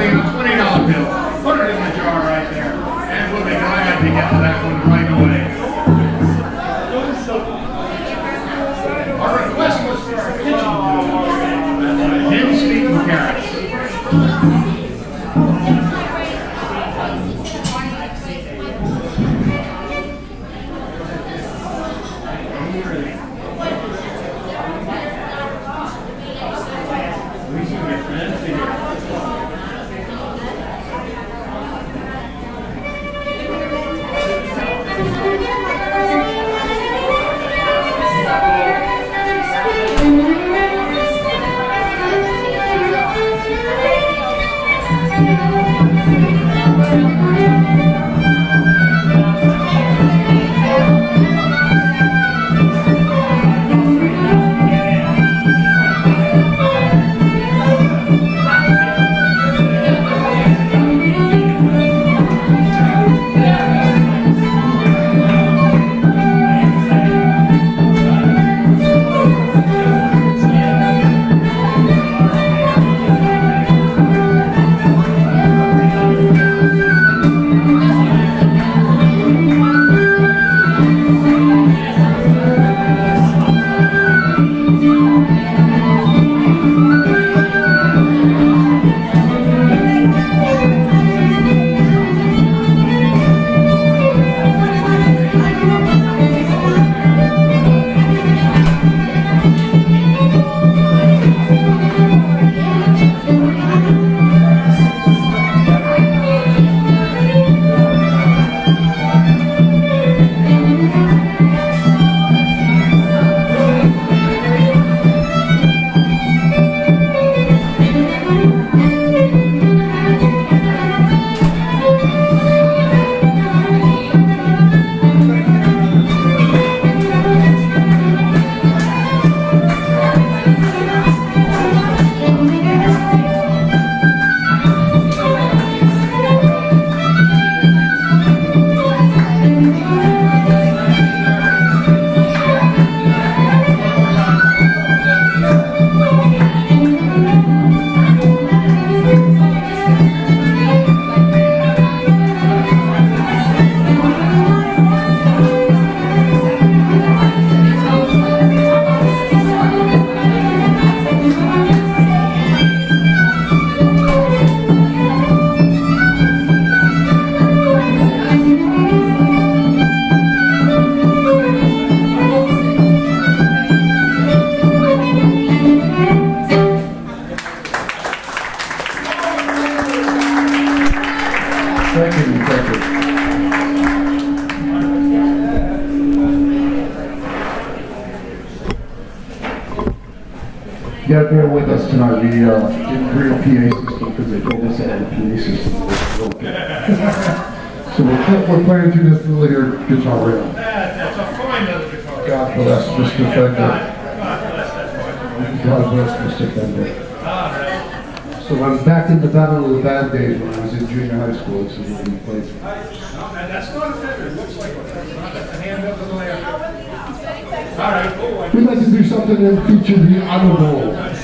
$20 bill. Put it in the jar right there. And we'll be glad to get to that one right away. Our request was for our kitchen. Hen steak and carrots. You gotta bear with us tonight. We didn't bring a PA system because they told us that the PA system was broken. So we're playing through this little here guitar rail. That's a fine little guitar. God bless Mr. Fender. God bless Mr. Fender. So I'm back in the Battle of the Band days when I was in junior high school. It's what we played. That's not a Fender. It looks like one. That's a hand up in the layer. All right. We'd like to do something that featured the Honor Bowl.